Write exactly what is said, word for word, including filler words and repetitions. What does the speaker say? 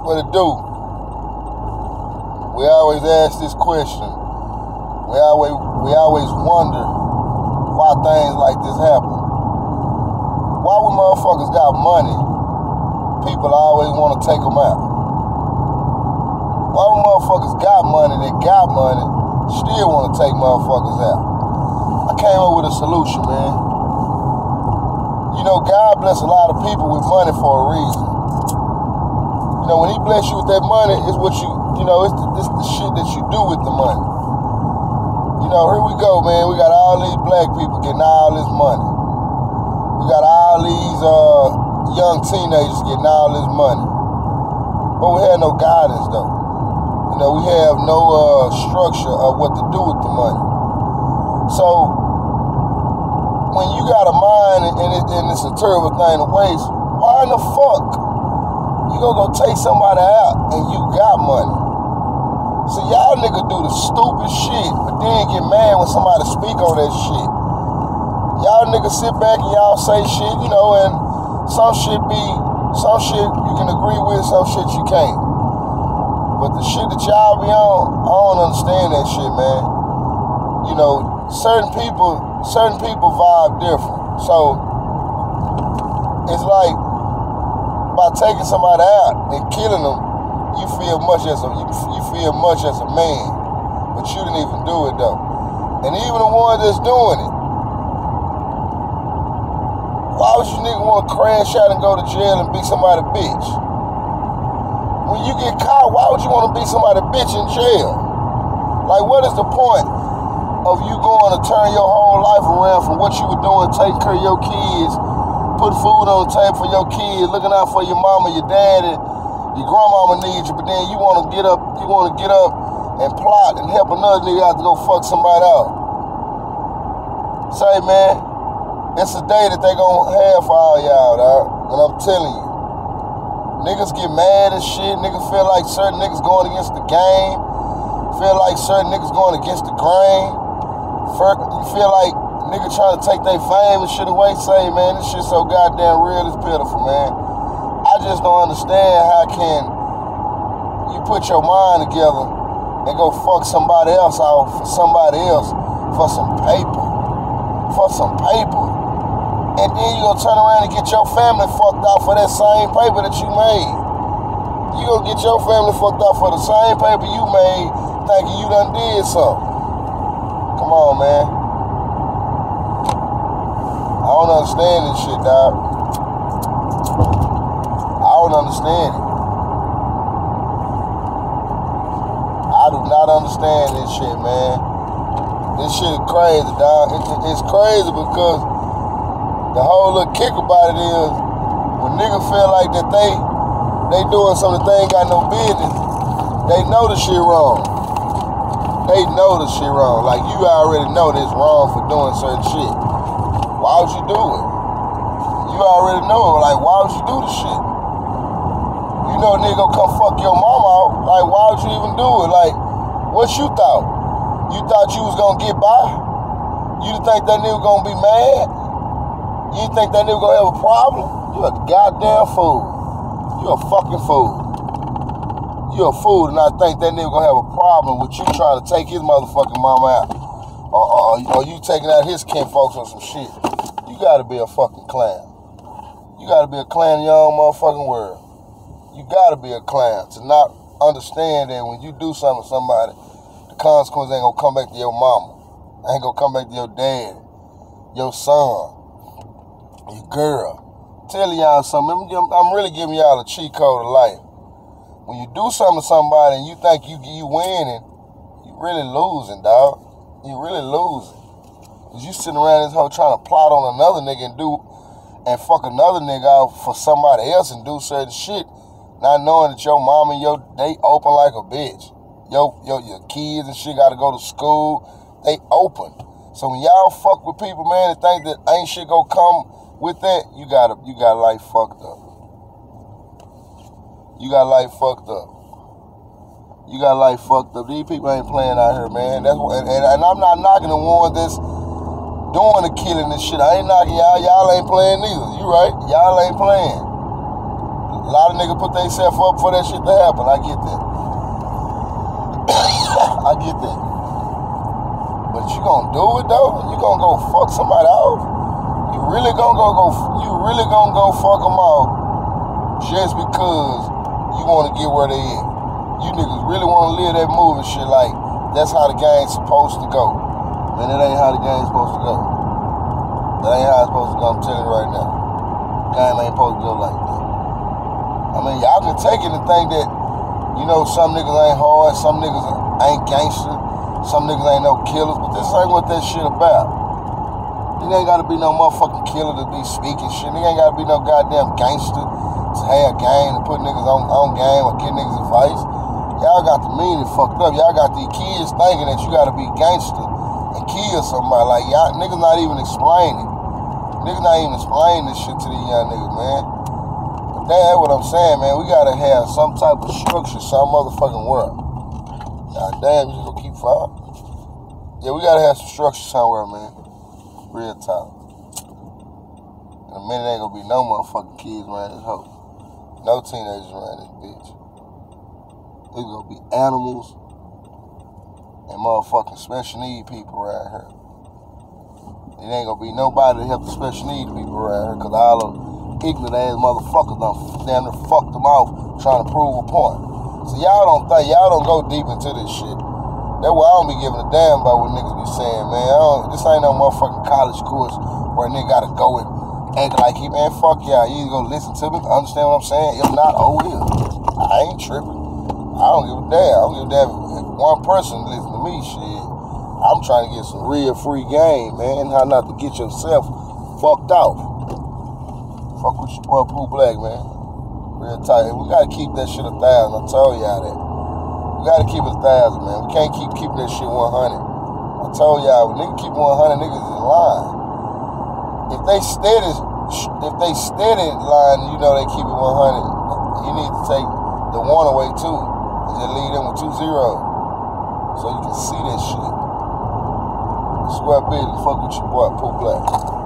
What it do? We always ask this question. We always we always wonder why things like this happen. Why when motherfuckers got money, people always want to take them out? Why when motherfuckers got money, they got money, still want to take motherfuckers out? I came up with a solution, man. You know, God bless a lot of people with money for a reason. You know, when he bless you with that money, it's what you, you know, it's the, it's the shit that you do with the money. You know, here we go, man. We got all these black people getting all this money. We got all these uh, young teenagers getting all this money. But we have no guidance, though. You know, we have no uh, structure of what to do with the money. So, when you got a mind and, it, and it's a terrible thing to waste, why in the fuck you gonna go take somebody out and you got money? So y'all niggas do the stupid shit, but then get mad when somebody speak on that shit. Y'all niggas sit back and y'all say shit, you know, and some shit be, some shit you can agree with, some shit you can't. But the shit that y'all be on, I don't understand that shit, man. You know, certain people, certain people vibe different. So, it's like, by taking somebody out and killing them, you feel much as a, you, you feel much as a man. But you didn't even do it, though. And even the one that's doing it, why would you nigga want to crash out and go to jail and beat somebody bitch? When you get caught, why would you want to beat somebody bitch in jail? Like, what is the point of you going to turn your whole life around from what you were doing, taking care of your kids, put food on the table for your kids, looking out for your mama, your daddy, your grandmama needs you, but then you want to get up, you want to get up and plot and help another nigga out to go fuck somebody out. Say, man, it's a day that they gonna have for all y'all, dog. And I'm telling you, niggas get mad and shit. Niggas feel like certain niggas going against the game. Feel like certain niggas going against the grain. You feel like niggas trying to take their fame and shit away. Say, man, this shit so goddamn real, it's pitiful, man. I just don't understand how can you put your mind together and go fuck somebody else out for somebody else for some paper. For some paper. And then you gonna turn around and get your family fucked out for that same paper that you made. You gonna get your family fucked out for the same paper you made thinking you done did something. Come on, man. I don't understand this shit, dog. I don't understand it. I do not understand this shit, man. This shit is crazy, dog. It, it, it's crazy because the whole little kick about it is when niggas feel like that they they doing something they ain't got no business, they know the shit wrong. They know the shit wrong. Like, you already know this wrong for doing certain shit. Why would you do it? You already know it. Like, why would you do the shit? You know a nigga gonna come fuck your mama out. Like, why would you even do it? Like, what you thought? You thought you was gonna get by? You didn't think that nigga gonna be mad? You didn't think that nigga gonna have a problem? You a goddamn fool. You a fucking fool. You a fool to not think that nigga gonna have a problem with you trying to take his motherfucking mama out. Or, or, or you taking out his kinfolks or some shit. You gotta be a fucking clown. You gotta be a clown in your own motherfucking world. You gotta be a clown to not understand that when you do something to somebody, the consequences ain't gonna come back to your mama. Ain't gonna come back to your dad, your son, your girl. Telling y'all something, I'm, I'm really giving y'all a cheat code of life. When you do something to somebody and you think you you winning, you really losing, dog. You really losing. Cause you sitting around this hoe trying to plot on another nigga and do and fuck another nigga out for somebody else and do certain shit, not knowing that your mom and your they open like a bitch. Your your your kids and shit gotta go to school. They open. So when y'all fuck with people, man, and think that ain't shit gonna come with that, you gotta you got life fucked up. You got life fucked up. You got life fucked up. These people ain't playing out here, man. That's what, and, and, and I'm not knocking the one that's doing the killing and shit. I ain't knocking y'all. Y'all ain't playing neither. You right. Y'all ain't playing. A lot of niggas put themselves up for that shit to happen. I get that. I get that. But you gonna do it though? You gonna go fuck somebody off? You really gonna go go? You really gonna go fuck them off just because you want to get where they at? You niggas really want to live that movie shit like that's how the game's supposed to go. Man, that ain't how the game's supposed to go. That ain't how it's supposed to go. I'm telling you right now. The game ain't supposed to go like that. I mean, y'all can take it and think that, you know, some niggas ain't hard, some niggas ain't gangster, some niggas ain't no killers, but this ain't what that shit about. Nigga ain't gotta be no motherfucking killer to be speaking shit. Nigga ain't gotta be no goddamn gangster to have game, to put niggas on, on game or get niggas advice. Y'all got the meaning fucked up. Y'all got these kids thinking that you gotta be gangster and kill somebody. Like, y'all niggas not even explaining. Niggas not even explaining this shit to these young niggas, man. But that's what I'm saying, man. We gotta have some type of structure, some motherfucking world. God damn, you just gonna keep fighting? Yeah, we gotta have some structure somewhere, man. Real talk. In a minute, ain't gonna be no motherfucking kids around this hoe. No teenagers around this bitch. It's gonna be animals and motherfucking special need people around here. It ain't gonna be nobody to help the special need people around here, cause all the ignorant ass motherfuckers done damn near fucked them off trying to prove a point. So y'all don't think, y'all don't go deep into this shit. That's why I don't be giving a damn about what niggas be saying, man. I don't, this ain't no motherfucking college course where a nigga gotta go and act like he, man, fuck y'all. You either go listen to me, understand what I'm saying? If not, oh well. I ain't tripping. I don't give a damn. I don't give a damn if one person listen to me, shit. I'm trying to get some real free game, man. How not to get yourself fucked off. Fuck with your boy Pooh Black, man. Real tight. We gotta keep that shit a thousand. I told y'all that. We gotta keep it a thousand, man. We can't keep keeping that shit one hundred. I told y'all, when niggas keep one hundred, niggas is lying. If they steady, if they steady lying, you know they keep it one hundred. You need to take the one away too. And just leave them with two zeros. So you can see that shit. Swear business, fuck with your boy Pooh Black.